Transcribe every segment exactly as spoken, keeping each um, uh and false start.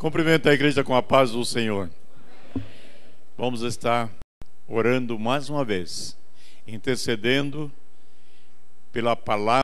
Cumprimento a igreja com a paz do Senhor. Vamos estar orando mais uma vez, intercedendo pela palavra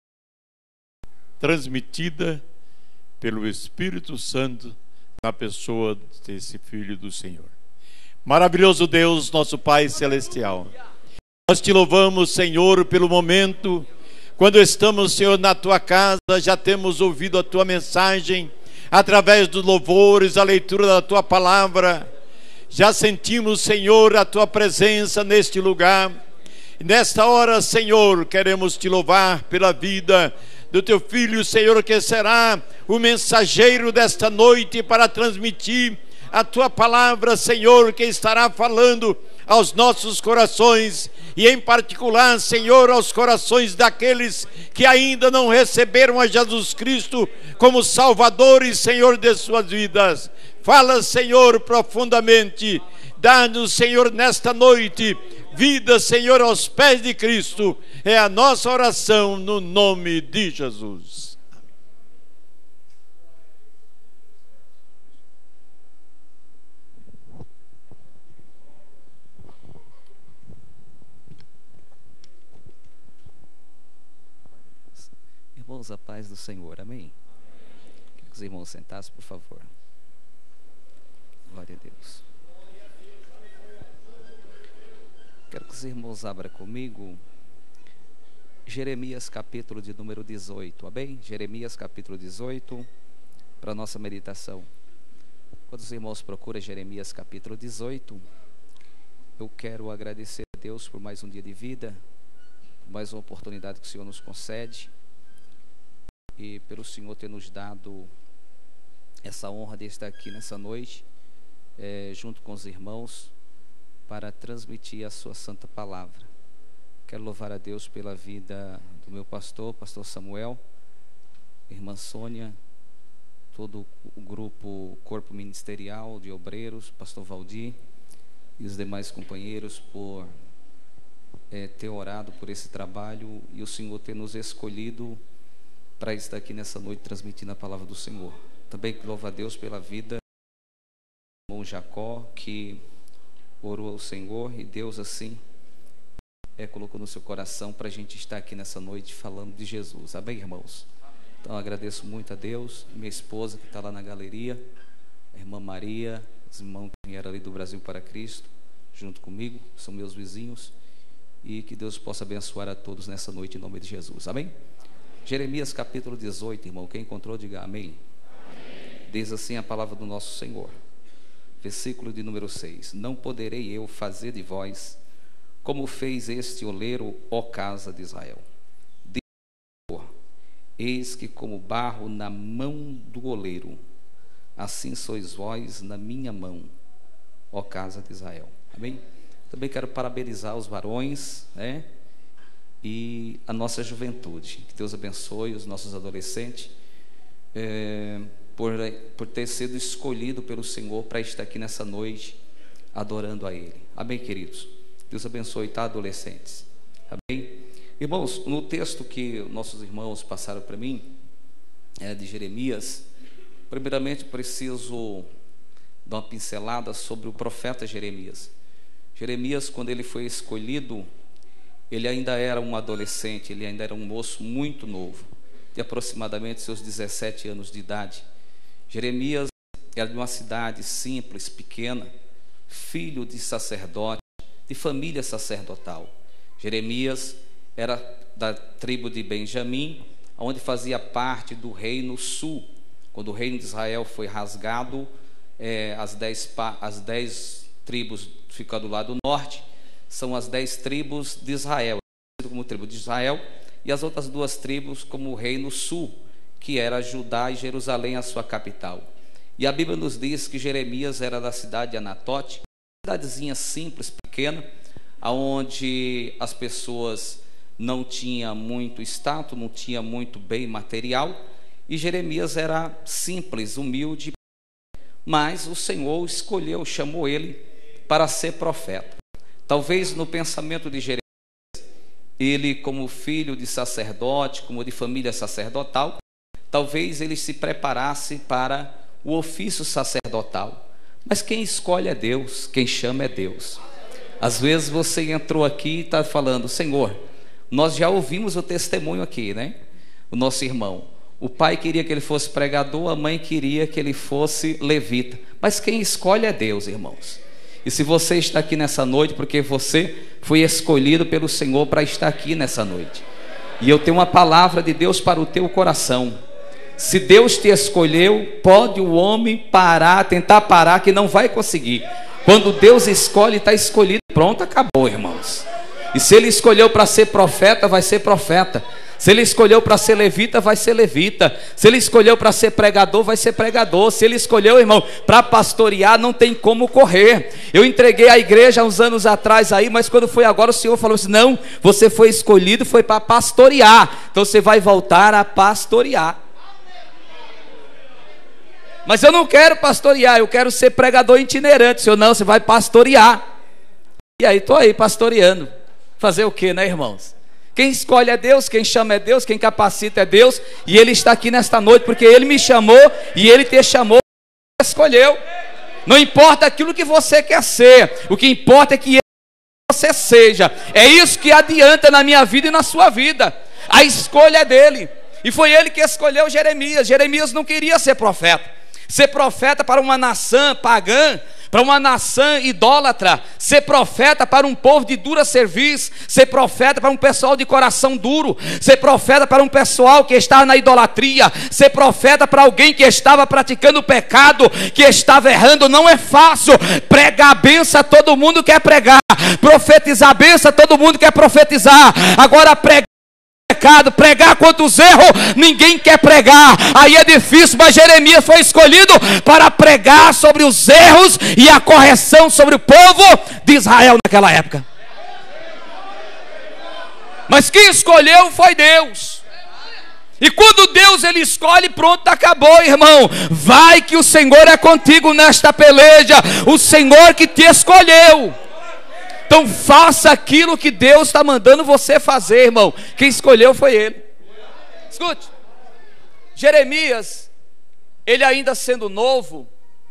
transmitida pelo Espírito Santo na pessoa desse Filho do Senhor. Maravilhoso Deus, nosso Pai Celestial, nós te louvamos, Senhor, pelo momento, quando estamos, Senhor, na tua casa, já temos ouvido a tua mensagem, através dos louvores, a leitura da tua palavra, já sentimos, Senhor, a tua presença neste lugar. Nesta hora, Senhor, queremos te louvar pela vida do teu Filho, Senhor, que será o mensageiro desta noite para transmitir a tua palavra, Senhor, que estará falando aos nossos corações e em particular, Senhor, aos corações daqueles que ainda não receberam a Jesus Cristo como Salvador e Senhor de suas vidas. Fala, Senhor, profundamente. Dá-nos, Senhor, nesta noite vida, Senhor, aos pés de Cristo. É a nossa oração no nome de Jesus. Irmãos, a paz do Senhor, amém? Queria que os irmãos sentassem, por favor. Glória a Deus. Quero que os irmãos abram comigo Jeremias capítulo de número dezoito, amém? Jeremias capítulo dezoito, para a nossa meditação. Quando os irmãos procuram Jeremias capítulo dezoito, eu quero agradecer a Deus por mais um dia de vida, por mais uma oportunidade que o Senhor nos concede, e pelo Senhor ter nos dado essa honra de estar aqui nessa noite, é, junto com os irmãos, para transmitir a sua santa palavra. Quero louvar a Deus pela vida do meu pastor, pastor Samuel, irmã Sônia, todo o grupo, o corpo ministerial de obreiros, pastor Valdir e os demais companheiros por é, ter orado por esse trabalho e o Senhor ter nos escolhido para estar aqui nessa noite transmitindo a palavra do Senhor. Também louvo a Deus pela vida do irmão Jacó, que orou ao Senhor e Deus assim é, colocou no seu coração para a gente estar aqui nessa noite falando de Jesus. Amém, irmãos? Então agradeço muito a Deus, minha esposa que está lá na galeria, a irmã Maria, os irmãos que vieram ali do Brasil para Cristo, junto comigo, são meus vizinhos, e que Deus possa abençoar a todos nessa noite em nome de Jesus. Amém? Jeremias capítulo dezoito, irmão, quem encontrou diga amém. Amém. Diz assim a palavra do nosso Senhor, versículo de número seis: Não poderei eu fazer de vós como fez este oleiro, ó casa de Israel. Diz o Senhor: Eis que como barro na mão do oleiro, assim sois vós na minha mão, ó casa de Israel. Amém? Também quero parabenizar os varões, né, e a nossa juventude. Que Deus abençoe os nossos adolescentes, é, por, por ter sido escolhido pelo Senhor para estar aqui nessa noite adorando a Ele. Amém, queridos? Deus abençoe, tá, adolescentes? Amém? Irmãos, no texto que nossos irmãos passaram para mim, é, de Jeremias, primeiramente preciso dar uma pincelada sobre o profeta Jeremias. Jeremias, quando ele foi escolhido, ele ainda era um adolescente, ele ainda era um moço muito novo, de aproximadamente seus dezessete anos de idade. Jeremias era de uma cidade simples, pequena, filho de sacerdote, de família sacerdotal. Jeremias era da tribo de Benjamim, onde fazia parte do reino sul. Quando o reino de Israel foi rasgado, é, as, dez, as dez tribos ficam do lado norte, são as dez tribos de Israel, como tribo de Israel, e as outras duas tribos como o reino sul, que era Judá e Jerusalém, a sua capital. E a Bíblia nos diz que Jeremias era da cidade de Anatote, cidadezinha simples, pequena, onde as pessoas não tinham muito status, não tinham muito bem material, e Jeremias era simples, humilde, mas o Senhor escolheu, chamou ele para ser profeta. Talvez no pensamento de Jeremias, ele como filho de sacerdote, como de família sacerdotal, talvez ele se preparasse para o ofício sacerdotal. Mas quem escolhe é Deus, quem chama é Deus. Às vezes você entrou aqui e está falando: Senhor, nós já ouvimos o testemunho aqui, né? O nosso irmão, o pai queria que ele fosse pregador, a mãe queria que ele fosse levita. Mas quem escolhe é Deus, irmãos. E se você está aqui nessa noite, porque você foi escolhido pelo Senhor para estar aqui nessa noite. E eu tenho uma palavra de Deus para o teu coração. Se Deus te escolheu, pode o homem parar, tentar parar, que não vai conseguir. Quando Deus escolhe, está escolhido, pronto, acabou, irmãos. E se Ele escolheu para ser profeta, vai ser profeta. Se Ele escolheu para ser levita, vai ser levita. Se Ele escolheu para ser pregador, vai ser pregador. Se Ele escolheu, irmão, para pastorear, não tem como correr. Eu entreguei a igreja há uns anos atrás aí, mas quando foi agora, o Senhor falou assim: não, você foi escolhido, foi para pastorear. Então você vai voltar a pastorear. Mas eu não quero pastorear, eu quero ser pregador itinerante. Senhor, não, você vai pastorear. E aí, estou aí pastoreando. Fazer o quê, né, irmãos? Quem escolhe é Deus, quem chama é Deus, quem capacita é Deus. E Ele está aqui nesta noite porque Ele me chamou e Ele te chamou, escolheu. Não importa aquilo que você quer ser, o que importa é que você seja. É isso que adianta na minha vida e na sua vida. A escolha é dele. E foi ele que escolheu Jeremias. Jeremias não queria ser profeta. Ser profeta para uma nação pagã, para uma nação idólatra, ser profeta para um povo de dura serviço, ser profeta para um pessoal de coração duro, ser profeta para um pessoal que estava na idolatria, ser profeta para alguém que estava praticando pecado, que estava errando. Não é fácil. Pregar a benção, todo mundo quer pregar. Profetizar a benção, todo mundo quer profetizar. Agora pregar pecado, pregar contra os erros, ninguém quer pregar. Aí é difícil, mas Jeremias foi escolhido para pregar sobre os erros e a correção sobre o povo de Israel naquela época. Mas quem escolheu foi Deus. E quando Deus ele escolhe, pronto, acabou, irmão. Vai que o Senhor é contigo nesta peleja. O Senhor que te escolheu. Então faça aquilo que Deus está mandando você fazer, irmão. Quem escolheu foi Ele. Escute, Jeremias, ele ainda sendo novo,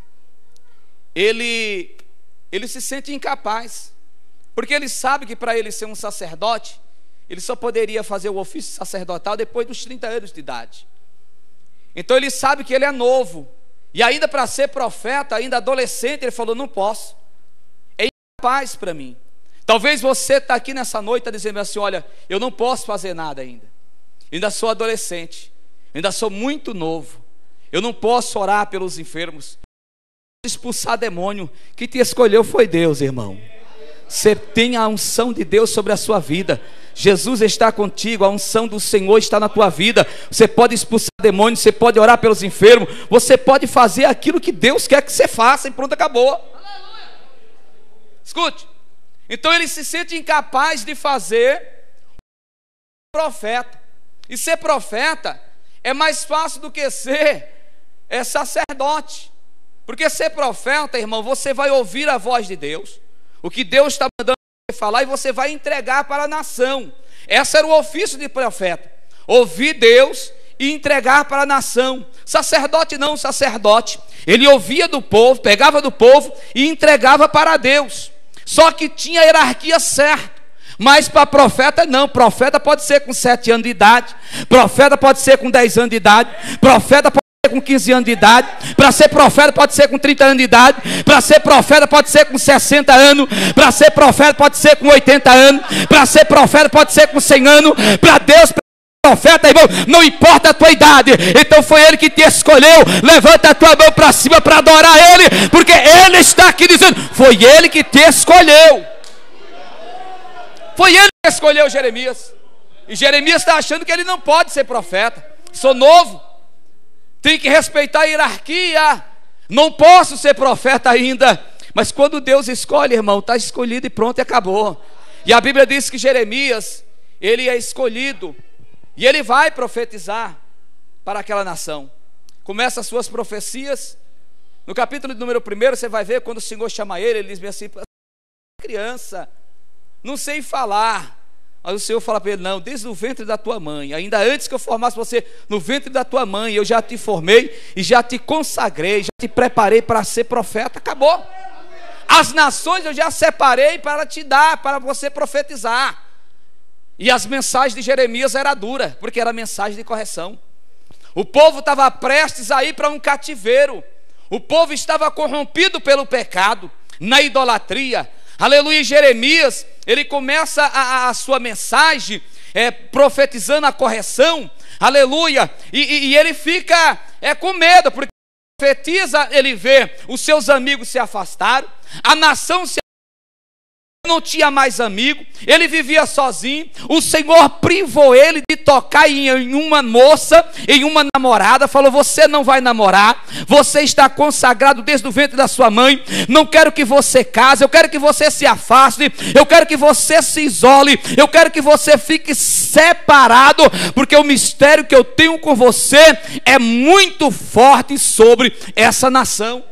ele, ele se sente incapaz, porque ele sabe que para ele ser um sacerdote, ele só poderia fazer o ofício sacerdotal depois dos trinta anos de idade. Então ele sabe que ele é novo, e ainda para ser profeta, ainda adolescente, ele falou: não posso, é incapaz para mim. Talvez você está aqui nessa noite está dizendo assim: olha, eu não posso fazer nada ainda, ainda sou adolescente, ainda sou muito novo, eu não posso orar pelos enfermos, expulsar demônio. Que te escolheu foi Deus, irmão. Você tem a unção de Deus sobre a sua vida. Jesus está contigo, a unção do Senhor está na tua vida. Você pode expulsar demônios, você pode orar pelos enfermos, você pode fazer aquilo que Deus quer que você faça, e pronto, acabou. Escute, então ele se sente incapaz de fazer profeta. E ser profeta é mais fácil do que ser é, sacerdote. Porque ser profeta, irmão, você vai ouvir a voz de Deus, o que Deus está mandando você falar, e você vai entregar para a nação. Esse era o ofício de profeta: ouvir Deus e entregar para a nação. Sacerdote não, sacerdote, ele ouvia do povo, pegava do povo e entregava para Deus. Só que tinha a hierarquia certa. Mas para profeta não. Profeta pode ser com sete anos de idade, profeta pode ser com dez anos de idade, profeta pode ser com quinze anos de idade, para ser profeta pode ser com trinta anos de idade, para ser profeta pode ser com sessenta anos, para ser profeta pode ser com oitenta anos, para ser profeta pode ser com cem anos. Para Deus, profeta, irmão, não importa a tua idade. Então foi Ele que te escolheu. Levanta a tua mão para cima para adorar Ele, porque Ele está aqui dizendo: foi Ele que te escolheu. Foi Ele que escolheu Jeremias. E Jeremias está achando que ele não pode ser profeta. Sou novo, tem que respeitar a hierarquia, não posso ser profeta ainda. Mas quando Deus escolhe, irmão, está escolhido e pronto, e acabou. E a Bíblia diz que Jeremias, ele é escolhido, e ele vai profetizar para aquela nação. Começa as suas profecias. No capítulo de número um, você vai ver quando o Senhor chama ele, ele diz assim: criança, não sei falar, Aí o Senhor fala para ele: não, desde o ventre da tua mãe, ainda antes que eu formasse você no ventre da tua mãe, eu já te formei e já te consagrei, já te preparei para ser profeta. Acabou. As nações eu já separei para te dar, para você profetizar. E as mensagens de Jeremias eram duras, porque era mensagem de correção. O povo estava prestes a ir para um cativeiro. O povo estava corrompido pelo pecado, na idolatria. Aleluia. Jeremias, ele começa a, a sua mensagem é, profetizando a correção. Aleluia. E, e, e ele fica é, com medo, porque profetiza, ele vê os seus amigos se afastaram, a nação se não tinha mais amigo, ele vivia sozinho. O Senhor privou ele de tocar em uma moça, em uma namorada. Falou: você não vai namorar, você está consagrado desde o ventre da sua mãe. Não quero que você case, eu quero que você se afaste, eu quero que você se isole, eu quero que você fique separado, porque o mistério que eu tenho com você é muito forte sobre essa nação.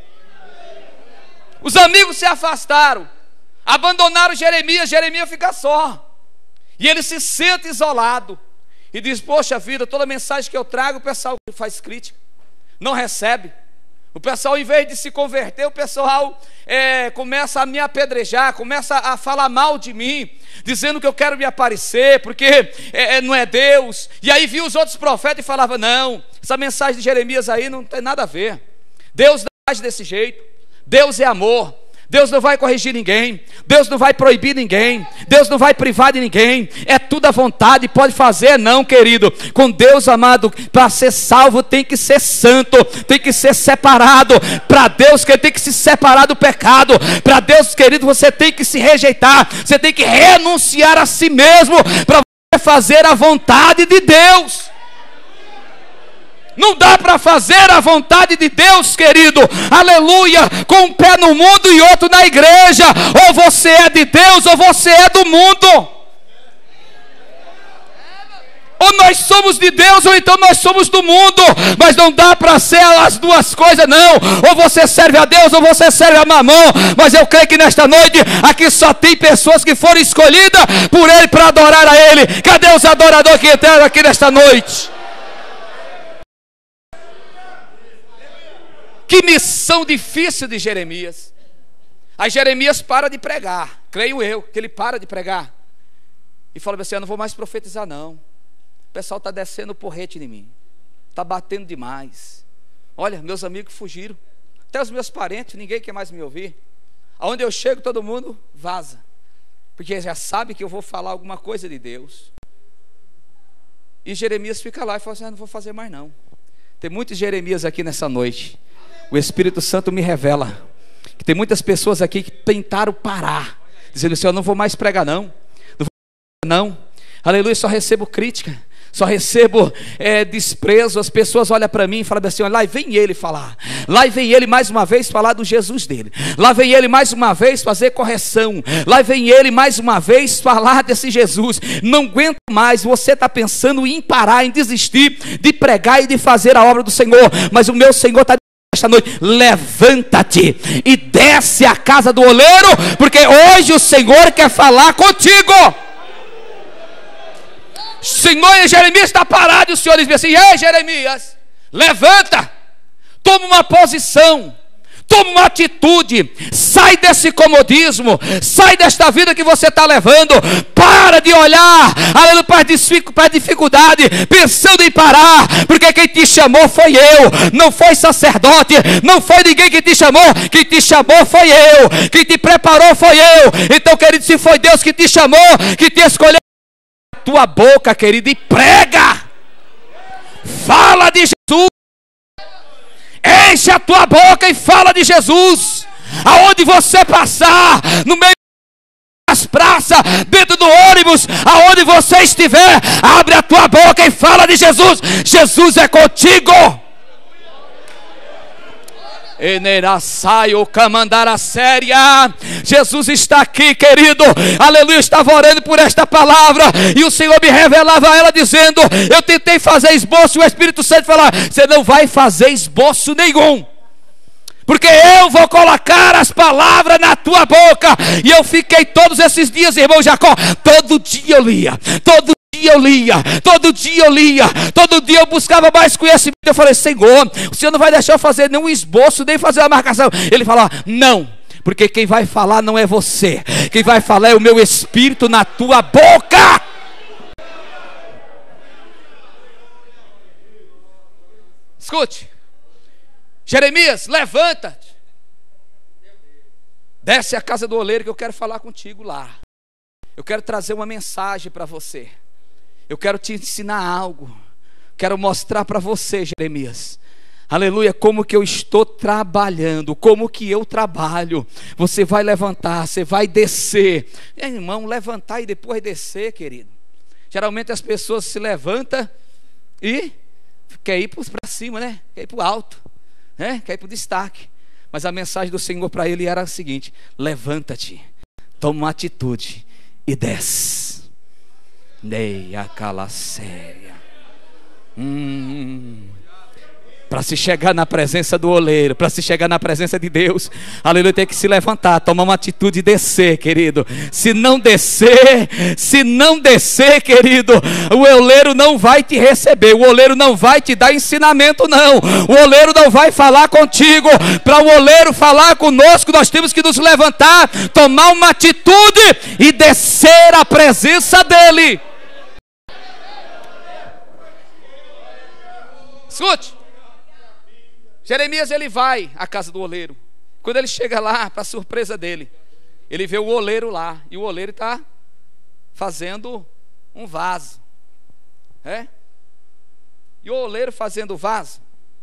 Os amigos se afastaram, abandonaram Jeremias. Jeremias fica só, e ele se sente isolado, e diz: poxa vida, toda mensagem que eu trago, o pessoal faz crítica, não recebe. O pessoal, em vez de se converter, o pessoal é, começa a me apedrejar, começa a falar mal de mim, dizendo que eu quero me aparecer, porque é, é, não é Deus. E aí viu os outros profetas e falava: não, essa mensagem de Jeremias aí não tem nada a ver. Deus não age desse jeito, Deus é amor, Deus não vai corrigir ninguém, Deus não vai proibir ninguém, Deus não vai privar de ninguém, é tudo à vontade, pode fazer. Não, querido, com Deus, amado, para ser salvo tem que ser santo, tem que ser separado. Para Deus, que tem que se separar do pecado. Para Deus, querido, você tem que se rejeitar, você tem que renunciar a si mesmo, para você fazer a vontade de Deus. Não dá para fazer a vontade de Deus, querido, aleluia, com um pé no mundo e outro na igreja. Ou você é de Deus ou você é do mundo. Ou nós somos de Deus ou então nós somos do mundo. Mas não dá para ser as duas coisas, não. Ou você serve a Deus ou você serve a Mamon. Mas eu creio que nesta noite aqui só tem pessoas que foram escolhidas por Ele para adorar a Ele. Cadê os adoradores que entraram aqui nesta noite? Que missão difícil de Jeremias. Aí Jeremias para de pregar, creio eu, que ele para de pregar, e fala assim: eu não vou mais profetizar não. O pessoal está descendo o porrete em mim, está batendo demais. Olha, meus amigos fugiram, até os meus parentes, ninguém quer mais me ouvir. Aonde eu chego todo mundo vaza, porque já sabe que eu vou falar alguma coisa de Deus. E Jeremias fica lá e fala assim: ah, não vou fazer mais não. Tem muitos Jeremias aqui nessa noite. O Espírito Santo me revela que tem muitas pessoas aqui que tentaram parar, dizendo assim: eu não vou mais pregar não, não vou mais não, aleluia, só recebo crítica, só recebo é, desprezo. As pessoas olham para mim e falam assim: olha, lá vem ele falar, lá vem ele mais uma vez falar do Jesus dele, lá vem ele mais uma vez fazer correção, lá vem ele mais uma vez falar desse Jesus. Não aguento mais. Você está pensando em parar, em desistir de pregar e de fazer a obra do Senhor, mas o meu Senhor está esta noite: levanta-te e desce à casa do oleiro, porque hoje o Senhor quer falar contigo. Senhor, e Jeremias está parado, e o Senhor diz assim: ei Jeremias, levanta, toma uma posição, toma uma atitude, sai desse comodismo, sai desta vida que você está levando, para de olhar para a dificuldade, pensando em parar, porque quem te chamou foi eu, não foi sacerdote, não foi ninguém que te chamou, quem te chamou foi eu, quem te preparou foi eu. Então, querido, se foi Deus que te chamou, que te escolheu, a tua boca, querido, e prega, fala de Jesus. Enche a tua boca e fala de Jesus. Aonde você passar, no meio das praças, dentro do ônibus, aonde você estiver, abre a tua boca e fala de Jesus. Jesus é contigo. Jesus está aqui, querido, aleluia. Eu estava orando por esta palavra e o Senhor me revelava ela dizendo: eu tentei fazer esboço, e o Espírito Santo falava: você não vai fazer esboço nenhum, porque eu vou colocar as palavras na tua boca. E eu fiquei todos esses dias, irmão Jacó, todo dia eu lia, todo dia eu lia, todo dia eu lia, todo dia eu buscava mais conhecimento. Eu falei: Senhor, o Senhor não vai deixar eu fazer nenhum esboço, nem fazer uma marcação. Ele falou: não, porque quem vai falar não é você, quem vai falar é o meu Espírito na tua boca. Escute, Jeremias, levanta-te, desce à casa do oleiro, que eu quero falar contigo lá. Eu quero trazer uma mensagem para você. Eu quero te ensinar algo. Quero mostrar para você, Jeremias, aleluia, como que eu estou trabalhando, como que eu trabalho. Você vai levantar, você vai descer. É, irmão, levantar e depois descer, querido. Geralmente as pessoas se levantam e quer ir para cima, né? Quer ir para o alto, né? Quer ir para o destaque. Mas a mensagem do Senhor para ele era a seguinte: levanta-te, toma uma atitude e desce. Nei a calacéria. Hum. Para se chegar na presença do oleiro, para se chegar na presença de Deus, aleluia, tem que se levantar, tomar uma atitude e descer, querido. Se não descer, se não descer, querido, o oleiro não vai te receber, o oleiro não vai te dar ensinamento, não. O oleiro não vai falar contigo. Para o oleiro falar conosco, nós temos que nos levantar, tomar uma atitude e descer à presença dele. Escute, Jeremias, ele vai à casa do oleiro. Quando ele chega lá, para surpresa dele, ele vê o oleiro lá, e o oleiro está fazendo um vaso, é? E o oleiro fazendo o vaso,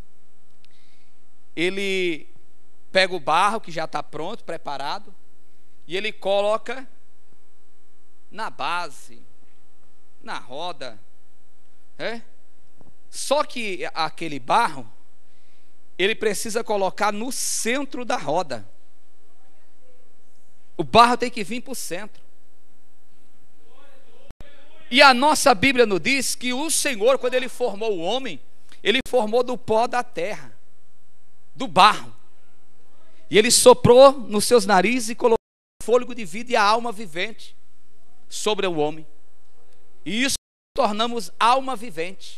ele pega o barro que já está pronto, preparado, e ele coloca na base, na roda, é? Só que aquele barro, ele precisa colocar no centro da roda. O barro tem que vir para o centro. E a nossa Bíblia nos diz que o Senhor, quando ele formou o homem, ele formou do pó da terra, do barro. E ele soprou nos seus narizes e colocou o fôlego de vida e a alma vivente sobre o homem. E isso tornamos alma vivente.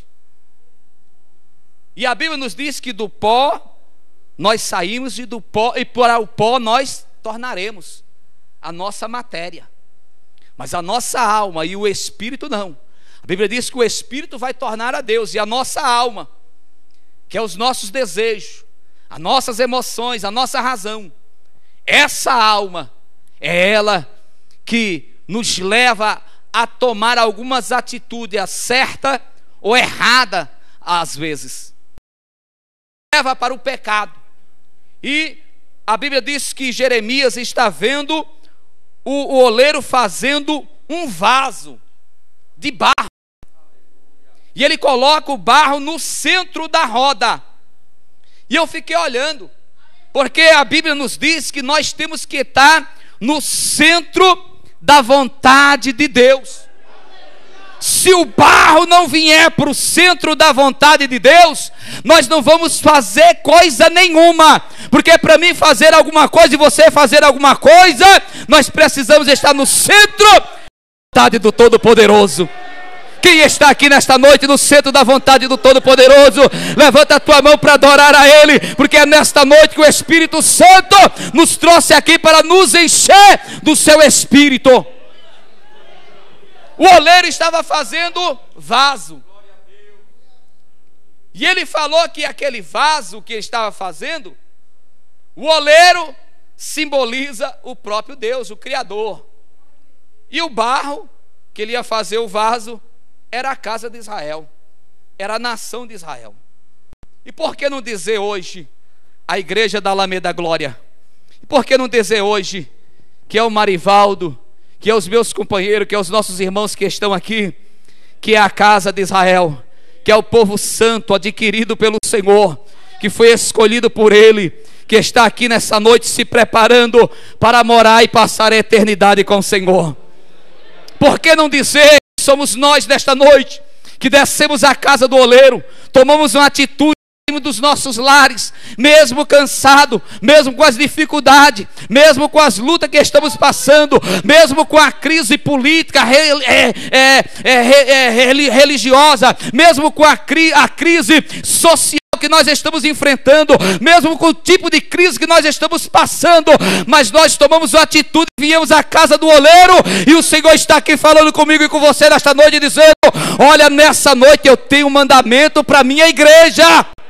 E a Bíblia nos diz que do pó nós saímos, e do pó, e para o pó nós tornaremos a nossa matéria. Mas a nossa alma e o espírito não. A Bíblia diz que o espírito vai tornar a Deus, e a nossa alma, que é os nossos desejos, as nossas emoções, a nossa razão, essa alma é ela que nos leva a tomar algumas atitudes certas ou erradas às vezes. Leva para o pecado. E a Bíblia diz que Jeremias está vendo o, o oleiro fazendo um vaso de barro, e ele coloca o barro no centro da roda. E eu fiquei olhando, porque a Bíblia nos diz que nós temos que estar no centro da vontade de Deus. Se o barro não vier para o centro da vontade de Deus, nós não vamos fazer coisa nenhuma. Porque para mim fazer alguma coisa e você fazer alguma coisa, nós precisamos estar no centro da vontade do Todo-Poderoso. Quem está aqui nesta noite no centro da vontade do Todo-Poderoso, levanta a tua mão para adorar a Ele, porque é nesta noite que o Espírito Santo nos trouxe aqui para nos encher do seu Espírito. O oleiro estava fazendo vaso, e ele falou que aquele vaso que estava fazendo, o oleiro simboliza o próprio Deus, o Criador, e o barro que ele ia fazer o vaso era a casa de Israel, era a nação de Israel. E por que não dizer hoje a igreja da Alameda Glória? E por que não dizer hoje que é o Marivaldo, que é os meus companheiros, que é os nossos irmãos que estão aqui, que é a casa de Israel, que é o povo santo adquirido pelo Senhor, que foi escolhido por Ele, que está aqui nessa noite se preparando para morar e passar a eternidade com o Senhor? Por que não dizer que somos nós nesta noite, que descemos à casa do oleiro, tomamos uma atitude dos nossos lares, mesmo cansado, mesmo com as dificuldades, mesmo com as lutas que estamos passando, mesmo com a crise política, é, é, é, é, religiosa, mesmo com a, cri, a crise social que nós estamos enfrentando, mesmo com o tipo de crise que nós estamos passando, mas nós tomamos uma atitude, viemos à casa do oleiro, e o Senhor está aqui falando comigo e com você nesta noite, dizendo: olha, nessa noite eu tenho um mandamento para a minha igreja.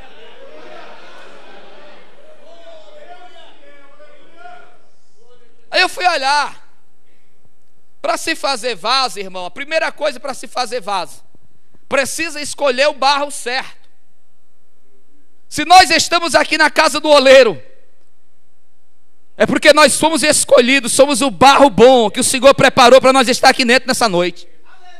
Aí eu fui olhar, para se fazer vaso, irmão, a primeira coisa para se fazer vaso, precisa escolher o barro certo. Se nós estamos aqui na casa do oleiro, é porque nós somos escolhidos, somos o barro bom que o Senhor preparou para nós estar aqui dentro nessa noite.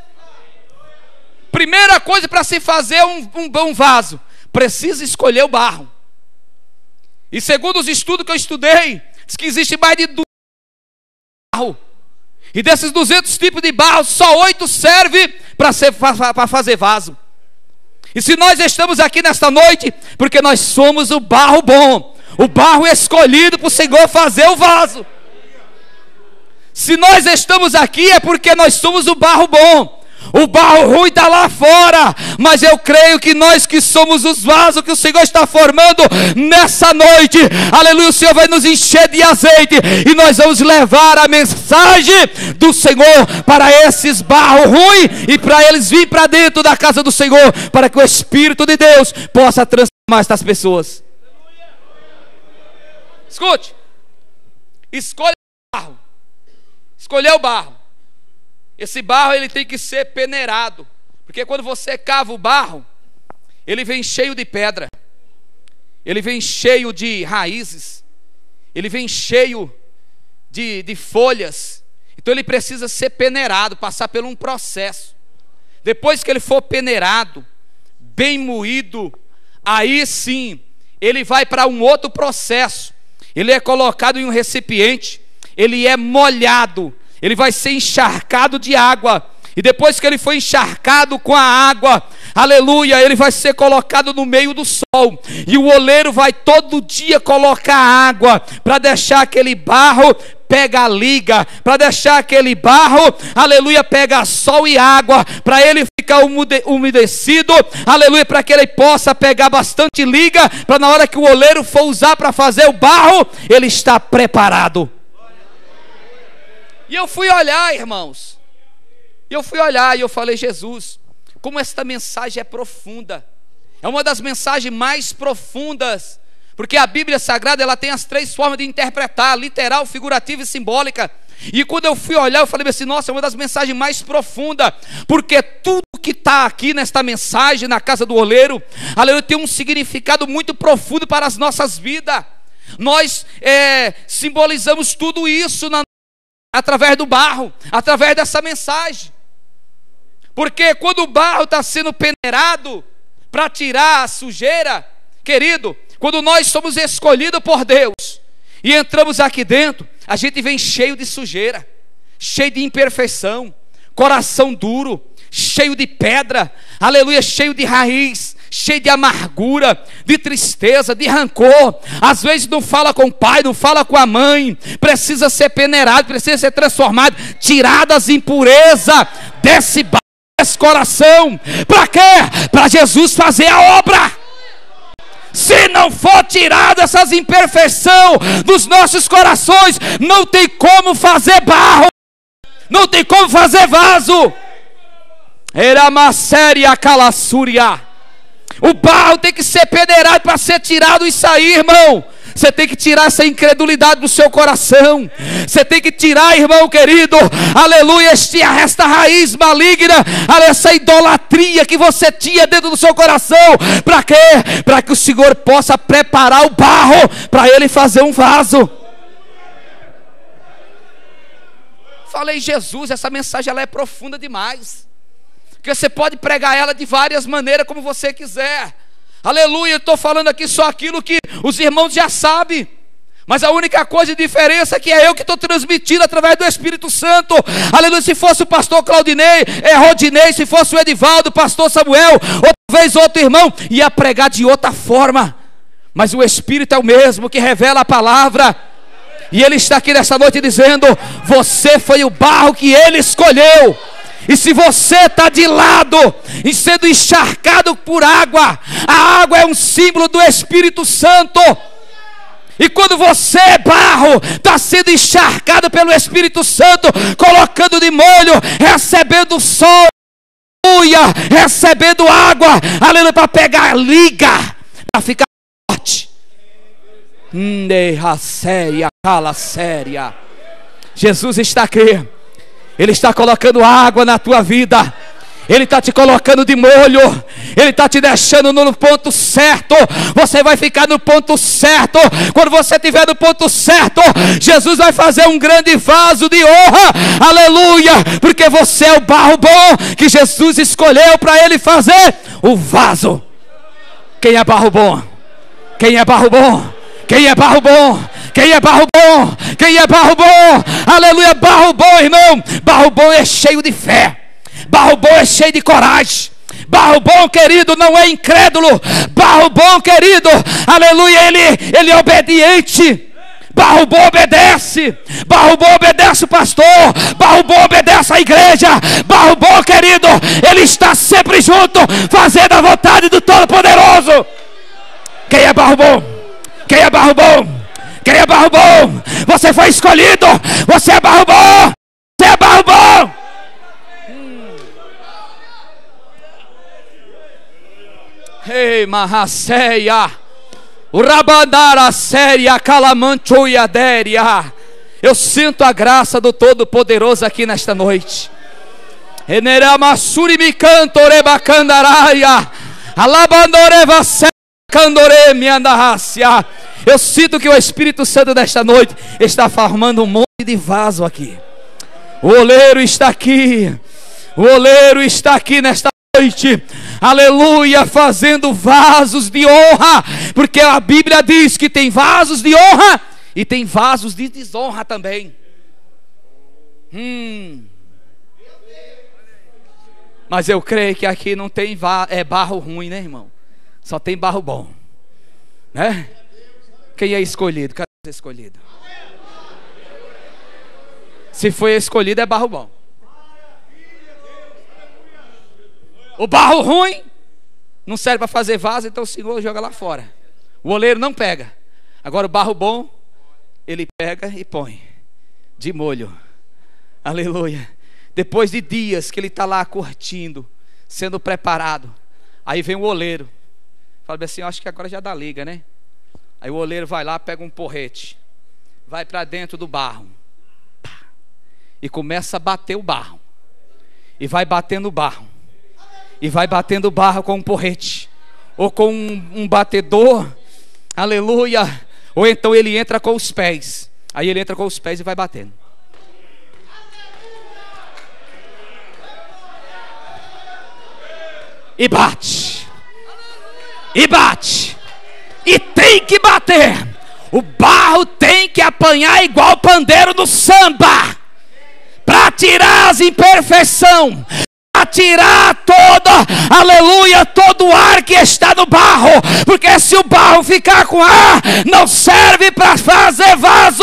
Primeira coisa para se fazer um, um bom vaso, precisa escolher o barro. E segundo os estudos que eu estudei, diz que existe mais de duzentos barro. E desses duzentos tipos de barro, só oito serve para fazer vaso. E se nós estamos aqui nesta noite, porque nós somos o barro bom, o barro escolhido para o Senhor fazer o vaso. Se nós estamos aqui é porque nós somos o barro bom. O barro ruim está lá fora, mas eu creio que nós que somos os vasos que o Senhor está formando nessa noite, aleluia, o Senhor vai nos encher de azeite e nós vamos levar a mensagem do Senhor para esses barros ruins e para eles virem para dentro da casa do Senhor, para que o Espírito de Deus possa transformar estas pessoas. Escute, escolha o barro, escolher o barro. Esse barro ele tem que ser peneirado, porque quando você cava o barro, ele vem cheio de pedra, ele vem cheio de raízes, ele vem cheio de, de folhas. Então ele precisa ser peneirado, passar por um processo. Depois que ele for peneirado, bem moído, aí sim ele vai para um outro processo. Ele é colocado em um recipiente, ele é molhado, ele vai ser encharcado de água, e depois que ele foi encharcado com a água, aleluia, ele vai ser colocado no meio do sol, e o oleiro vai todo dia colocar água, para deixar aquele barro pega liga, para deixar aquele barro, aleluia, pega sol e água, para ele ficar umedecido, aleluia, para que ele possa pegar bastante liga, para na hora que o oleiro for usar para fazer o barro, ele está preparado. E eu fui olhar, irmãos, e eu fui olhar e eu falei: Jesus, como esta mensagem é profunda, é uma das mensagens mais profundas, porque a Bíblia Sagrada ela tem as três formas de interpretar: literal, figurativa e simbólica. E quando eu fui olhar, eu falei assim: nossa, é uma das mensagens mais profundas, porque tudo que está aqui nesta mensagem, na casa do oleiro, aleluia, tem um significado muito profundo para as nossas vidas. Nós é, simbolizamos tudo isso na através do barro, através dessa mensagem, porque quando o barro está sendo peneirado para tirar a sujeira, querido, quando nós somos escolhidos por Deus e entramos aqui dentro, a gente vem cheio de sujeira, cheio de imperfeição, coração duro, cheio de pedra, aleluia, cheio de raiz, cheio de amargura, de tristeza, de rancor. Às vezes não fala com o pai, não fala com a mãe, precisa ser peneirado, precisa ser transformado, tirado as impurezas desse barro, desse coração. Para quê? Para Jesus fazer a obra. Se não for tirado essas imperfeições dos nossos corações, não tem como fazer barro, não tem como fazer vaso. Era uma série a calassúria. O barro tem que ser peneirado para ser tirado isso aí, irmão. Você tem que tirar essa incredulidade do seu coração. Você tem que tirar, irmão querido, aleluia, este, esta raiz maligna, essa idolatria que você tinha dentro do seu coração. Para quê? Para que o Senhor possa preparar o barro para ele fazer um vaso. Falei: Jesus, essa mensagem ela é profunda demais, porque você pode pregar ela de várias maneiras como você quiser. Aleluia, eu estou falando aqui só aquilo que os irmãos já sabem, Mas a única coisa de diferença é que é eu que estou transmitindo através do Espírito Santo. Aleluia. Se fosse o pastor Claudinei, é Rodinei, se fosse o Edivaldo, o pastor Samuel, ou talvez outro irmão, ia pregar de outra forma. Mas o Espírito é o mesmo que revela a palavra. E Ele está aqui nessa noite dizendo: você foi o barro que Ele escolheu. E se você está de lado e sendo encharcado por água, a água é um símbolo do Espírito Santo. E quando você, barro, está sendo encharcado pelo Espírito Santo, colocando de molho, recebendo sol, aleluia, recebendo água, aleluia, para pegar liga, para ficar forte. Séria, cala séria. Jesus está aqui. Ele está colocando água na tua vida. Ele está te colocando de molho. Ele está te deixando no ponto certo. Você vai ficar no ponto certo. Quando você estiver no ponto certo, Jesus vai fazer um grande vaso de honra. Aleluia. Porque você é o barro bom que Jesus escolheu para Ele fazer o vaso. Quem é barro bom? Quem é barro bom? Quem é barro bom? Quem é barro bom? Quem é barro bom? Aleluia. Barro bom, irmão. Barro bom é cheio de fé. Barro bom é cheio de coragem. Barro bom, querido, não é incrédulo. Barro bom, querido, aleluia, ele, ele é obediente. Barro bom obedece. Barro bom obedece o pastor. Barro bom obedece a igreja. Barro bom, querido, ele está sempre junto, fazendo a vontade do Todo-Poderoso. Quem é barro bom? Quem é barro bom? Quem é barro bom? Você foi escolhido. Você é barro bom. Você é barro bom. Ei, Mahaseia, Urabandara séria, Calamanchoiadéria. Eu sinto a graça do Todo-Poderoso aqui nesta noite. Eneramassuri mi canto rebacandaraia, Alabandoreva candore mi andarrácia. Eu sinto que o Espírito Santo desta noite está formando um monte de vaso aqui. O oleiro está aqui. O oleiro está aqui nesta noite, aleluia, fazendo vasos de honra, porque a Bíblia diz que tem vasos de honra e tem vasos de desonra também. Hum. Mas eu creio que aqui não tem va- é barro ruim, né, irmão? Só tem barro bom, né? Quem é escolhido? Cadê o escolhido? Se foi escolhido, é barro bom. O barro ruim não serve para fazer vaso, então o Senhor joga lá fora. O oleiro não pega. Agora o barro bom, ele pega e põe de molho. Aleluia. Depois de dias que ele está lá curtindo, sendo preparado, aí vem o oleiro. Fala assim, eu acho que agora já dá liga, né? Aí o oleiro vai lá, pega um porrete, vai para dentro do barro e começa a bater o barro. E vai batendo o barro. E vai batendo barro com um porrete, ou com um, um batedor, aleluia, ou então ele entra com os pés. Aí ele entra com os pés e vai batendo. E bate, e bate, e tem que bater. O barro tem que apanhar igual o pandeiro do samba, para tirar as imperfeições, tirar toda, aleluia, todo o ar que está no barro, porque se o barro ficar com ar, não serve para fazer vaso.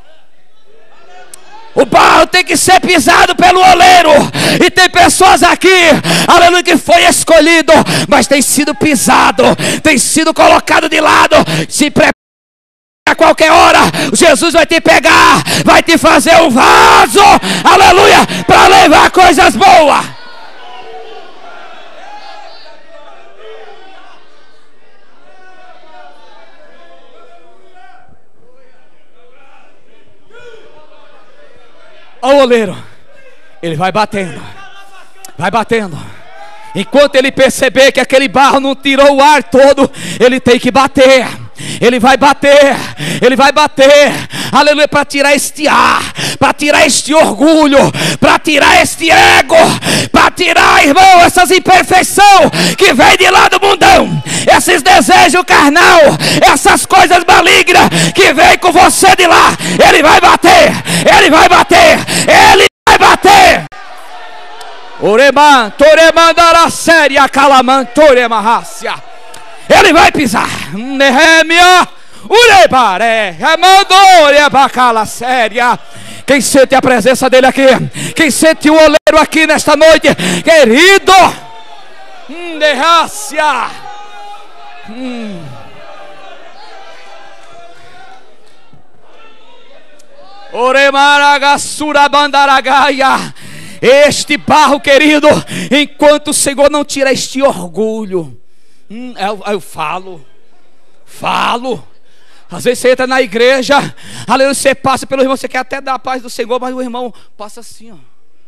O barro tem que ser pisado pelo oleiro. E tem pessoas aqui, aleluia, que foi escolhido, mas tem sido pisado, tem sido colocado de lado. Se prepara, a qualquer hora Jesus vai te pegar, vai te fazer um vaso, aleluia, para levar coisas boas. O oleiro, ele vai batendo, vai batendo. Enquanto ele perceber que aquele barro não tirou o ar todo, ele tem que bater. Ele vai bater, ele vai bater, aleluia, para tirar este ar, para tirar este orgulho, para tirar este ego, para tirar, irmão, essas imperfeições que vem de lá do mundão, esses desejos carnal, essas coisas malignas que vem com você de lá, ele vai bater, ele vai bater, ele vai bater. Oreman, Toremandara séria, Calaman, Toremarrácia. Ele vai pisar. Nehemia, Urebare, Remandore, Bacala séria. Quem sente a presença dele aqui? Quem sente o oleiro aqui nesta noite? Querido, Nehemia. Hum. Oremaragasura bandaragaia. Este barro, querido, enquanto o Senhor não tira este orgulho, hum, eu, eu falo, falo. Às vezes você entra na igreja, aleluia, você passa pelo irmão, você quer até dar a paz do Senhor, mas o irmão passa assim, ó.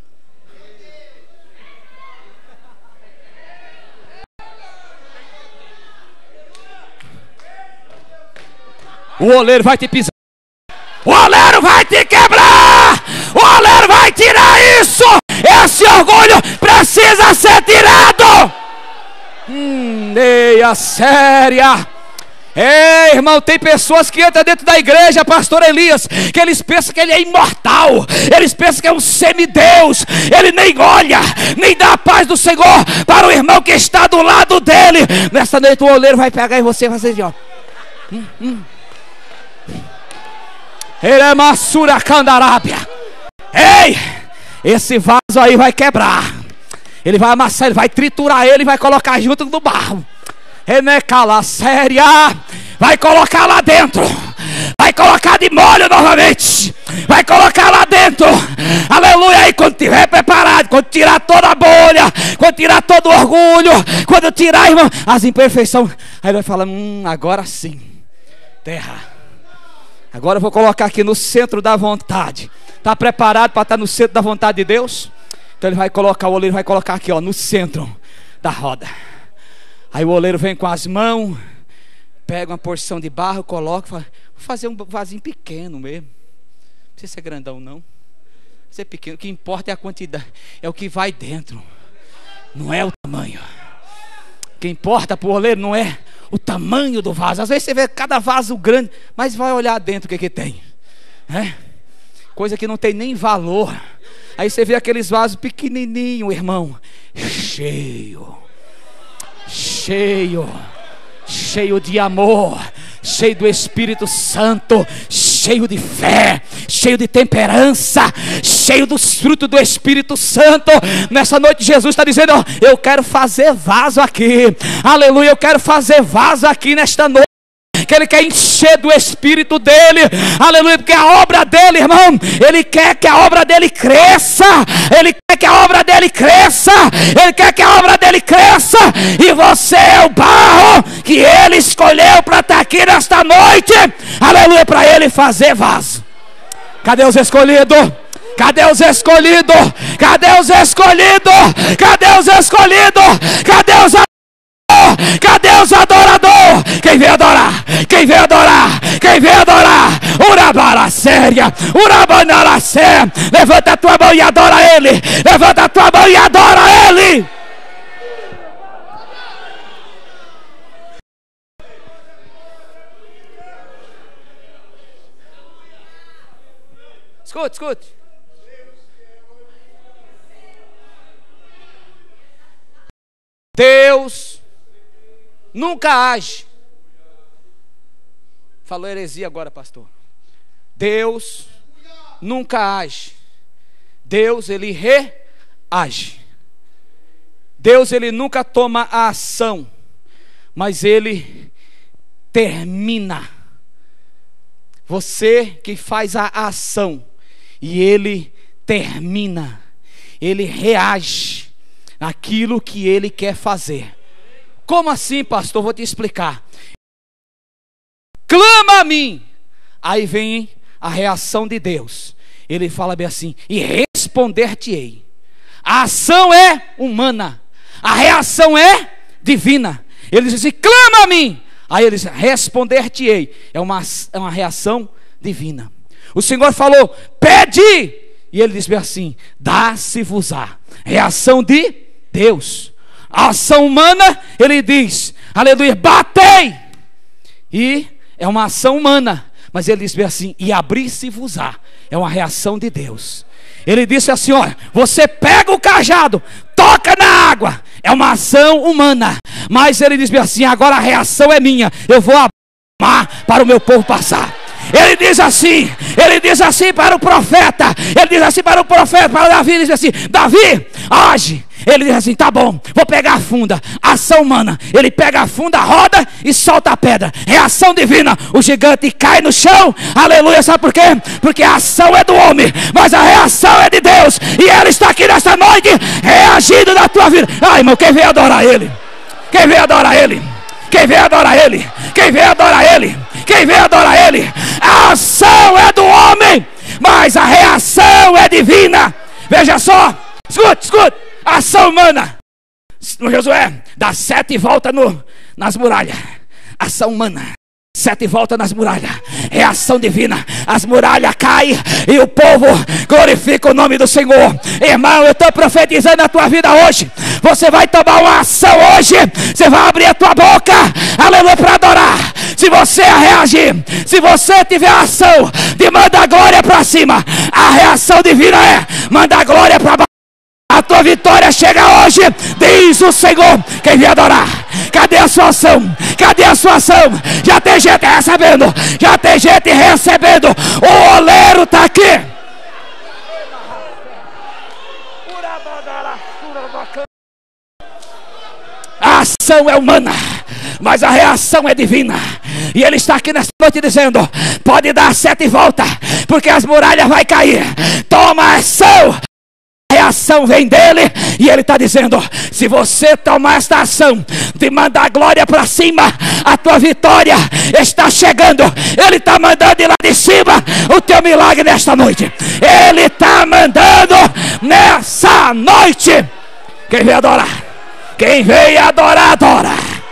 O oleiro vai te pisar. O oleiro vai te quebrar. O oleiro vai tirar isso. Esse orgulho precisa ser tirado. Hum, meia séria. Ei, irmão, tem pessoas que entram dentro da igreja, pastor Elias, que eles pensam que ele é imortal, eles pensam que é um semideus, ele nem olha, nem dá a paz do Senhor para o irmão que está do lado dele. Nessa noite o oleiro vai pegar em você e fazer assim, ó. Hum, hum. Ele é Massura Candarábia. Ei, esse vaso aí vai quebrar. Ele vai amassar, ele vai triturar ele e vai colocar junto do barro. Enecala séria. Vai colocar lá dentro. Vai colocar de molho novamente. Vai colocar lá dentro. Aleluia. E quando estiver preparado, quando tirar toda a bolha, quando tirar todo o orgulho, quando tirar, irmão, as imperfeições, aí ele vai falar, hum, agora sim. Terra. Agora eu vou colocar aqui no centro da vontade. Está preparado para estar no centro da vontade de Deus? Então ele vai colocar, o oleiro vai colocar aqui, ó, no centro da roda. Aí o oleiro vem com as mãos, pega uma porção de barro, coloca, fala, vou fazer um vasinho pequeno mesmo. Não precisa ser grandão não. Ser pequeno, o que importa é a quantidade, é o que vai dentro, não é o tamanho. O que importa para o oleiro não é o tamanho do vaso. Às vezes você vê cada vaso grande, mas vai olhar dentro o que que tem, é? Coisa que não tem nem valor. Aí você vê aqueles vasos pequenininho, irmão, cheio, cheio, cheio de amor, cheio do Espírito Santo, cheio de fé, cheio de temperança, cheio dos frutos do Espírito Santo. Nessa noite Jesus está dizendo, ó, eu quero fazer vaso aqui, aleluia, eu quero fazer vaso aqui nesta noite, que Ele quer encher do Espírito dele, aleluia, porque a obra dele, irmão, Ele quer que a obra dele cresça, Ele quer que a obra dele cresça, Ele quer que a obra dele cresça, e você é o barro que Ele escolheu para estar aqui nesta noite, aleluia, para Ele fazer vaso. Cadê os escolhidos? Cadê os escolhidos? Cadê os escolhidos? Cadê os escolhidos? Cadê os adoradores? Cadê os adoradores? Quem vem adorar? Quem vem adorar? Quem vem adorar? Urabara séria, Urabanara séria. Levanta a tua mão e adora Ele. Levanta a tua mão e adora Ele. Escute, escute. Deus nunca age. Falou heresia agora, pastor. Deus nunca age. Deus, Ele reage. Deus, Ele nunca toma a ação, mas Ele termina. Você que faz a ação e Ele termina. Ele reage naquilo que Ele quer fazer. Como assim, pastor? Vou te explicar. Clama a mim. Aí vem a reação de Deus. Ele fala bem assim, e responder-te-ei. A ação é humana, a reação é divina. Ele diz assim, clama a mim. Aí ele diz, responder-te-ei. É uma, é uma reação divina. O Senhor falou, pede. E ele diz bem assim, dá-se-vos-á. Reação de Deus. A ação humana, ele diz, aleluia, batei. E é uma ação humana. Mas ele disse assim: e abrir-se-vos-á. É uma reação de Deus. Ele disse assim: olha, você pega o cajado, toca na água. É uma ação humana. Mas ele disse assim: agora a reação é minha. Eu vou abrir para o meu povo passar. Ele diz assim, ele diz assim para o profeta, ele diz assim para o profeta, para Davi, ele diz assim: Davi, age. Ele diz assim: tá bom, vou pegar a funda. Ação humana, ele pega a funda, roda e solta a pedra. Reação divina, o gigante cai no chão. Aleluia, sabe por quê? Porque a ação é do homem, mas a reação é de Deus. E ele está aqui nesta noite, reagindo na tua vida. Ai, irmão, quem veio adorar ele? Quem veio adorar ele? Quem veio adorar ele? Quem veio adorar ele? Quem veio adorar ele? A ação é do homem, mas a reação é divina. Veja só, escute, escute. Ação humana no Josué, dá sete voltas no, nas muralhas. Ação humana, sete voltas nas muralhas. Reação divina, as muralhas caem e o povo glorifica o nome do Senhor. Irmão, eu estou profetizando a tua vida hoje. Você vai tomar uma ação hoje. Você vai abrir a tua boca, aleluia, para adorar. Se você reagir, se você tiver a ação de mandar a glória para cima, a reação divina é mandar a glória para baixo. A tua vitória chega hoje, diz o Senhor. Quem vem adorar? Cadê a sua ação? Cadê a sua ação? Já tem gente recebendo, já tem gente recebendo. O oleiro está aqui. A ação é humana, mas a reação é divina. E ele está aqui nesta noite dizendo: pode dar sete voltas, porque as muralhas vão cair. Toma ação. A reação vem dele, e ele está dizendo: se você tomar esta ação de mandar a glória para cima, a tua vitória está chegando. Ele está mandando de lá de cima o teu milagre nesta noite. Ele está mandando nessa noite. Quem veio adorar? Quem veio adorar, adora.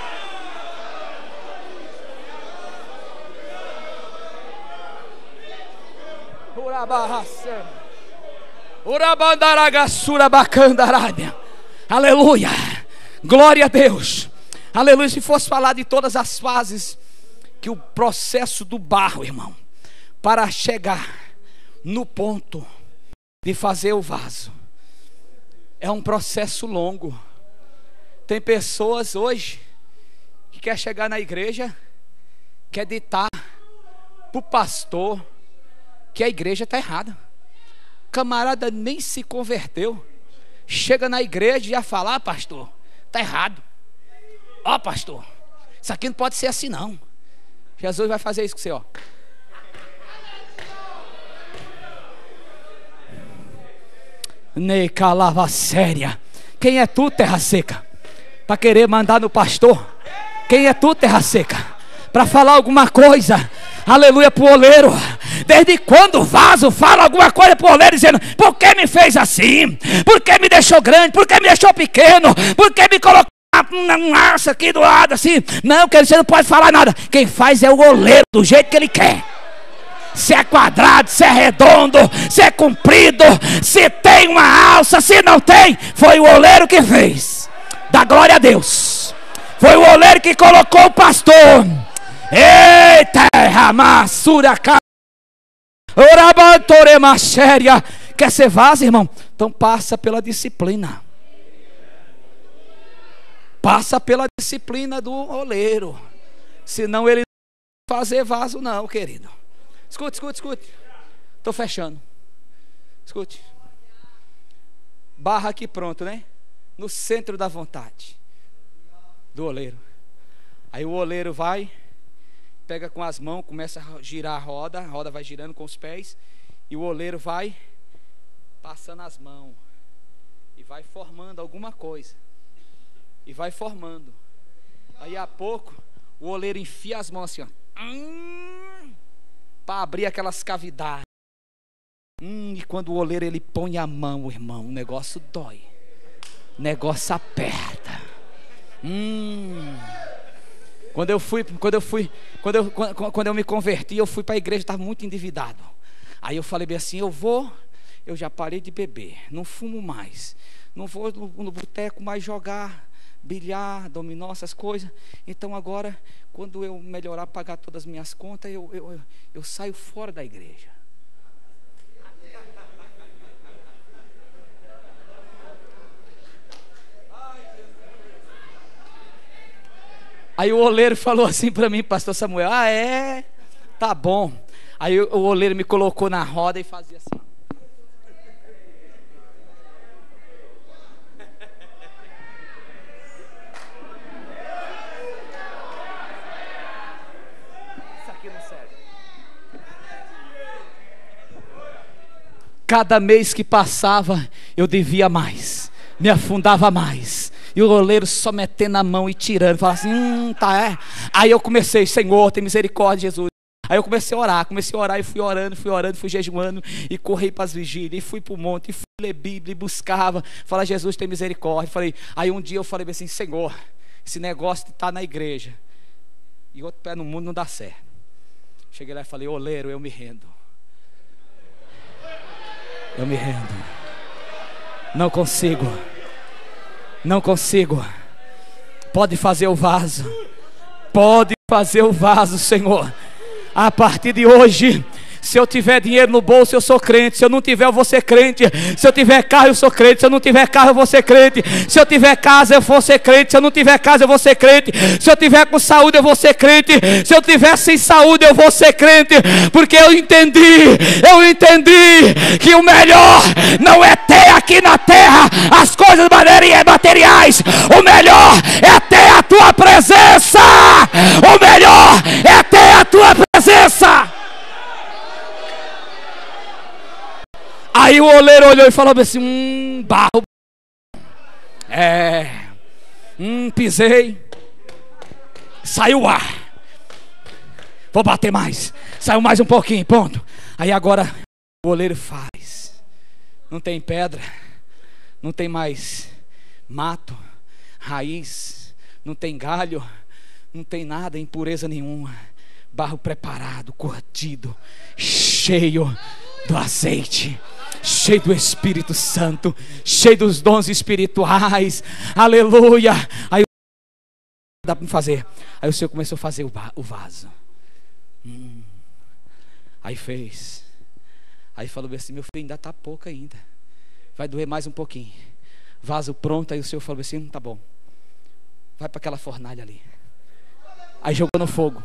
Aleluia, glória a Deus, aleluia. Se fosse falar de todas as fases que o processo do barro, irmão, para chegar no ponto de fazer o vaso, é um processo longo. Tem pessoas hoje que quer chegar na igreja, quer ditar para o pastor que a igreja está errada. Camarada nem se converteu, chega na igreja e já fala: ah, pastor, está errado. Ó, oh, pastor, isso aqui não pode ser assim não. Jesus vai fazer isso com você, ó. Neca lava séria. Quem é tu, terra seca, para querer mandar no pastor? Quem é tu, terra seca, para falar alguma coisa, aleluia, pro oleiro? Desde quando o vaso fala alguma coisa pro oleiro, dizendo: por que me fez assim? Por que me deixou grande? Por que me deixou pequeno? Por que me colocou um aço aqui do lado assim? Não, que você não pode falar nada. Quem faz é o oleiro, do jeito que ele quer. Se é quadrado, se é redondo, se é comprido, se tem uma alça, se não tem, foi o oleiro que fez. Dá glória a Deus. Foi o oleiro que colocou o pastor. Eita, ramassura, cara. Quer ser vaso, irmão? Então passa pela disciplina. Passa pela disciplina do oleiro. Senão ele não vai fazer vaso não, querido. Escute, escute, escute. Estou fechando. Escute. Barra aqui pronto, né? No centro da vontade do oleiro. Aí o oleiro vai, pega com as mãos, começa a girar a roda. A roda vai girando com os pés. E o oleiro vai passando as mãos. E vai formando alguma coisa. E vai formando. Aí a pouco o oleiro enfia as mãos assim, ó. Hum, para abrir aquelas cavidades. Hum, e quando o oleiro ele põe a mão, irmão, o negócio dói. O negócio aperta. Hum. Quando eu fui, quando eu fui, quando eu, quando, quando eu me converti, eu fui para a igreja, estava muito endividado. Aí eu falei bem assim: eu vou, eu já parei de beber, não fumo mais, não vou no, no boteco mais jogar bilhar, dominó, essas coisas. Então agora, quando eu melhorar, pagar todas as minhas contas, eu, eu, eu, eu saio fora da igreja. Aí o oleiro falou assim para mim, pastor Samuel: ah, é? Tá bom. Aí o oleiro me colocou na roda e fazia assim. Isso aqui não serve. Cada mês que passava, eu devia mais, me afundava mais. E o oleiro só metendo a mão e tirando, falava assim, hum, tá, é. Aí eu comecei: Senhor, tem misericórdia, Jesus. Aí eu comecei a orar, comecei a orar e fui orando, fui orando, fui jejuando, e corri para as vigílias, e fui para o monte, e fui ler Bíblia, e buscava, falar: Jesus, tem misericórdia. Falei, aí um dia eu falei assim: Senhor, esse negócio de estar na igreja e outro pé no mundo não dá certo. Cheguei lá e falei: oleiro, eu me rendo. Eu me rendo. Não consigo. Não consigo. Pode fazer o vaso. Pode fazer o vaso, Senhor. A partir de hoje, se eu tiver dinheiro no bolso, eu sou crente. Se eu não tiver, eu vou ser crente. Se eu tiver carro, eu sou crente. Se eu não tiver carro, eu vou ser crente. Se eu tiver casa, eu vou ser crente. Se eu não tiver casa, eu vou ser crente. Se eu tiver com saúde, eu vou ser crente. Se eu tiver sem saúde, eu vou ser crente. Porque eu entendi, eu entendi que o melhor não é ter aqui na terra as coisas materiais. O melhor é ter a tua presença. O melhor é ter a tua presença. Aí o oleiro olhou e falou assim: hum, barro. É. Hum, pisei. Saiu o ar. Vou bater mais. Saiu mais um pouquinho, ponto. Aí agora o oleiro faz. Não tem pedra. Não tem mais mato, raiz. Não tem galho. Não tem nada, impureza nenhuma. Barro preparado, curtido, cheio do azeite, cheio do Espírito Santo, cheio dos dons espirituais. Aleluia. Aí dá para fazer. Aí o Senhor começou a fazer o vaso. Hum. Aí fez. Aí falou assim: meu filho, ainda está pouco ainda. Vai doer mais um pouquinho. Vaso pronto. Aí o Senhor falou assim: tá bom. Vai para aquela fornalha ali. Aí jogou no fogo.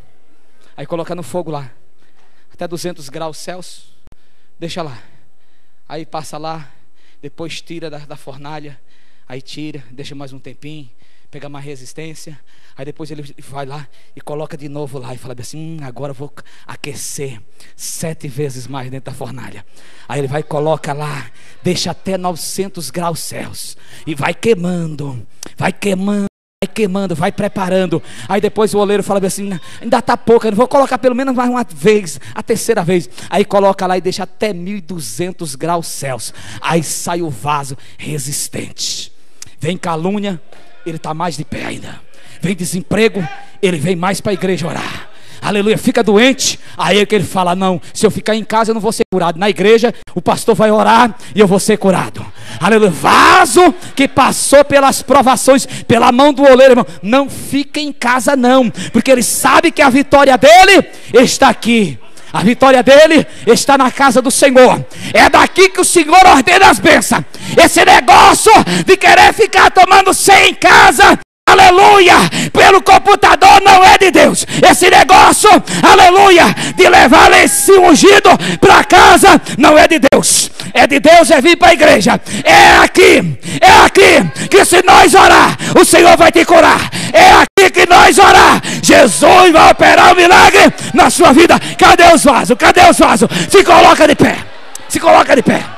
Aí coloca no fogo lá. Até duzentos graus Celsius. Deixa lá. Aí passa lá. Depois tira da, da fornalha. Aí tira, deixa mais um tempinho. Pega mais resistência. Aí depois ele vai lá e coloca de novo lá. E fala assim: hum, agora eu vou aquecer sete vezes mais dentro da fornalha. Aí ele vai e coloca lá. Deixa até novecentos graus Celsius. E vai queimando. Vai queimando. Vai queimando, vai preparando. Aí depois o oleiro fala assim: ainda está pouco, eu vou colocar pelo menos mais uma vez, a terceira vez. Aí coloca lá e deixa até mil e duzentos graus Celsius. Aí sai o vaso resistente. Vem calúnia, ele está mais de pé ainda. Vem desemprego, ele vem mais para a igreja orar. Aleluia, fica doente, aí é que ele fala: não, se eu ficar em casa eu não vou ser curado. Na igreja o pastor vai orar e eu vou ser curado. Aleluia, vaso que passou pelas provações, pela mão do oleiro, irmão, não fica em casa não, porque ele sabe que a vitória dele está aqui. A vitória dele está na casa do Senhor. É daqui que o Senhor ordena as bênçãos. Esse negócio de querer ficar tomando ceia em casa, aleluia, pelo computador, não é de Deus. Esse negócio, aleluia, de levar esse ungido para casa, não é de Deus. É de Deus, é vir para a igreja. É aqui, é aqui que se nós orar, o Senhor vai te curar. É aqui que nós orar, Jesus vai operar um milagre na sua vida. Cadê os vasos? Cadê os vasos? Se coloca de pé. Se coloca de pé.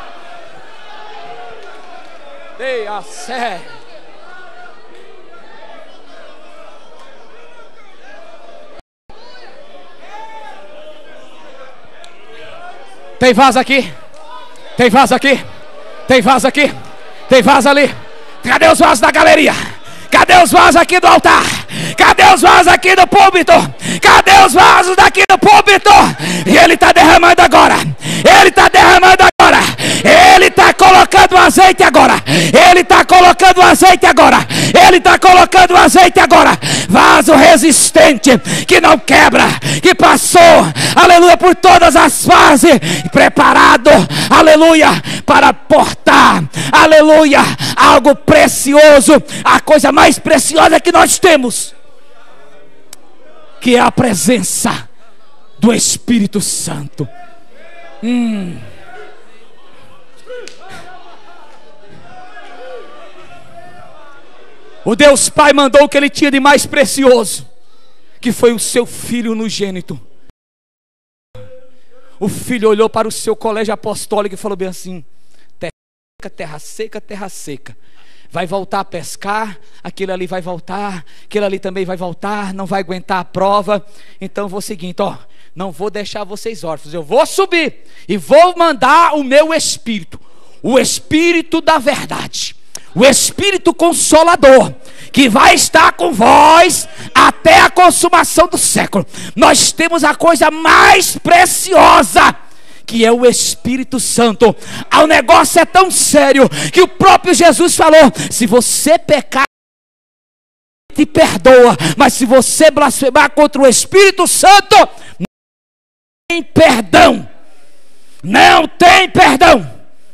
Ei, a sério. Tem vaso aqui. Tem vaso aqui. Tem vaso aqui. Tem vaso ali. Cadê os vasos da galeria? Cadê os vasos aqui do altar? Cadê os vasos aqui do púlpito? Cadê os vasos daqui do púlpito? E ele está derramando agora. Ele está derramando agora. Ele está colocando o azeite agora. Ele está colocando o azeite agora. Ele está colocando o azeite agora. Vaso resistente, que não quebra, que passou, aleluia, por todas as fases, preparado, aleluia, para portar, aleluia, algo precioso, a coisa mais preciosa que nós temos, que é a presença do Espírito Santo. Hum. O Deus Pai mandou o que Ele tinha de mais precioso, que foi o seu Filho unigênito. O filho olhou para o seu colégio apostólico e falou bem assim: terra seca, terra seca, terra seca. Vai voltar a pescar, aquele ali vai voltar, aquele ali também vai voltar, não vai aguentar a prova. Então vou seguinte, ó, não vou deixar vocês órfãos, eu vou subir e vou mandar o meu Espírito, o Espírito da verdade, o Espírito Consolador, que vai estar com vós até a consumação do século. Nós temos a coisa mais preciosa, que é o Espírito Santo. O negócio é tão sério que o próprio Jesus falou: se você pecar, te perdoa, mas se você blasfemar contra o Espírito Santo, não tem perdão. Não tem perdão.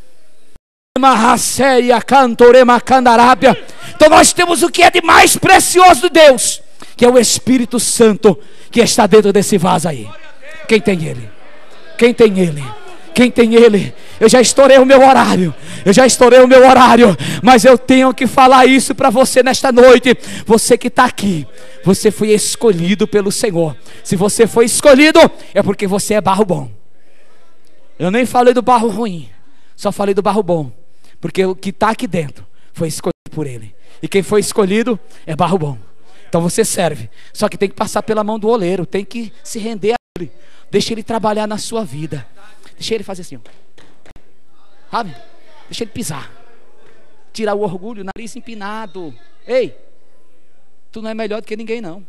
Então nós temos o que é de mais precioso de Deus, que é o Espírito Santo, que está dentro desse vaso aí. Quem tem ele? Quem tem ele? Quem tem ele? Eu já estourei o meu horário. Eu já estourei o meu horário. Mas eu tenho que falar isso para você nesta noite. Você que está aqui, você foi escolhido pelo Senhor. Se você foi escolhido, é porque você é barro bom. Eu nem falei do barro ruim, só falei do barro bom, porque o que está aqui dentro foi escolhido por Ele. E quem foi escolhido é barro bom. Então você serve. Só que tem que passar pela mão do oleiro. Tem que se render a Ele. Deixa Ele trabalhar na sua vida. Deixa Ele fazer assim, ó. Sabe? Deixa Ele pisar. Tirar o orgulho, nariz empinado. Ei, tu não é melhor do que ninguém, não.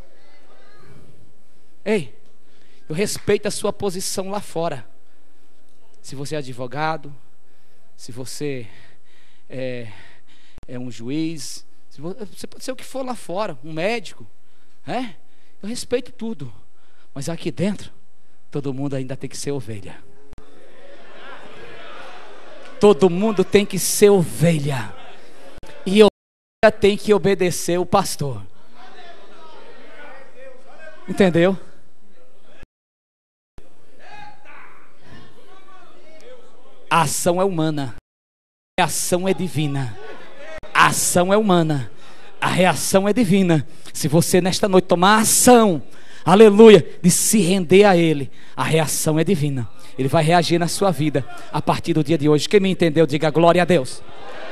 Ei, eu respeito a sua posição lá fora. Se você é advogado, se você é, é um juiz, se você, você pode ser o que for lá fora, um médico, é? Eu respeito tudo, mas aqui dentro todo mundo ainda tem que ser ovelha. Todo mundo tem que ser ovelha, e ovelha tem que obedecer o pastor. Entendeu? A ação é humana, a reação é divina. A ação é humana, a reação é divina. Se você nesta noite tomar ação, aleluia, de se render a Ele, a reação é divina. Ele vai reagir na sua vida a partir do dia de hoje. Quem me entendeu, diga glória a Deus.